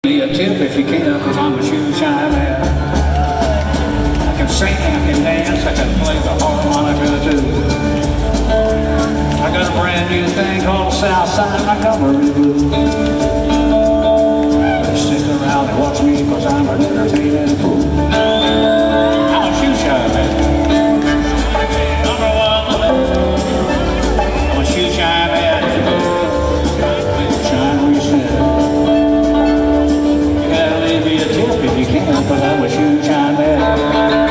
Me a tip if you can, cause I'm a shoeshine man. I can sing, I can dance, I can play the harmonica too. I got a brand new thing called Southside, my covering blue. Better stick around and watch me, cause I'm an entertaining fool. I'm a shoeshine man. Number one, I'm a shoeshine man. Shine where you stand. If you can, cause I'm a shoeshine man.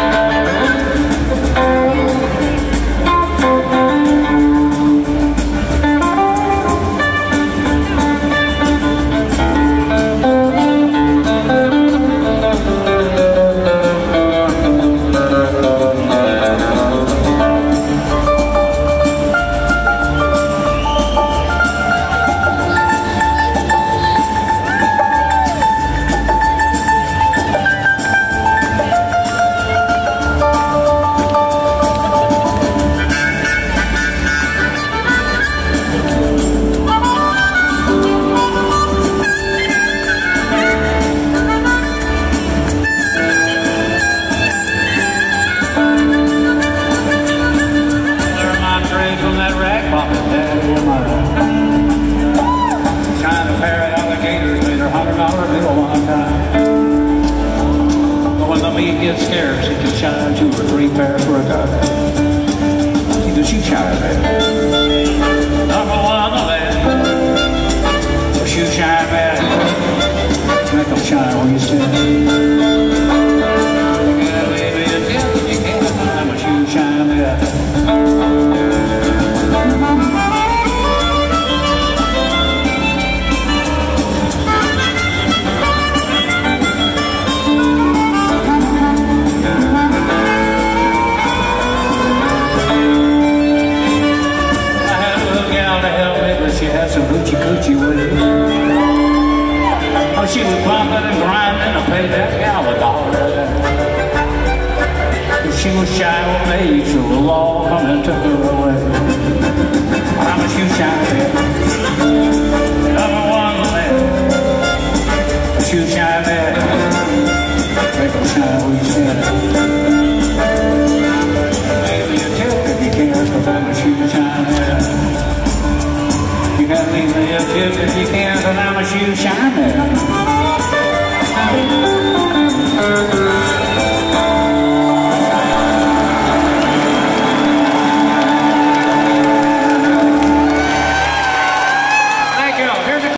Gets scarce, he can shine 2 or 3 pairs for a guy. He's a shoeshine man. Number one, the land. A shoeshine man. Make them shine when you stand. You gotta leave me a tip if you can. I'm a shoeshine man. She had some hoochie-coochie with it. Oh, she was bumping and grinding to pay that gal $1. If she was shy with me, so the law come and took her away. I'm a shoeshine man. Number one man. A shoeshine man. Make them shine when you stand. Maybe a tip if you can, cause I'm a shoeshine man. You gotta leave me a tip if you can, cause I'm a shoeshine man.